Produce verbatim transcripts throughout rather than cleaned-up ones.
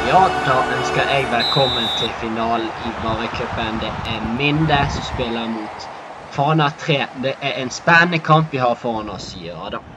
Ja, da ønsker jeg velkommen til finalen i Varecupen. Det er Minde som spiller mot Fana tre. Det er en spennende kamp vi har foran oss, ja da.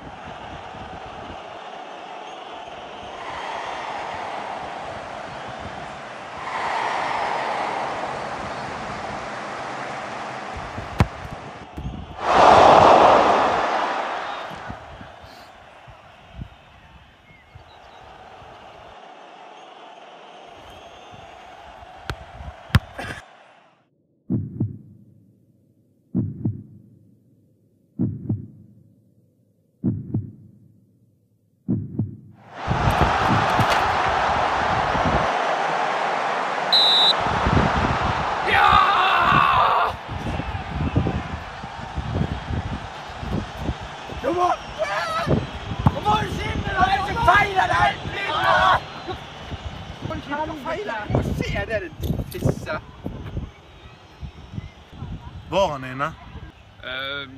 Var han inne? Um.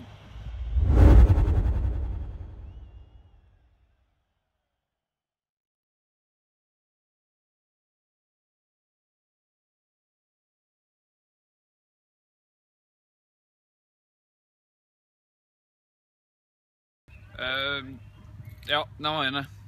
Um. Ja, den var inne.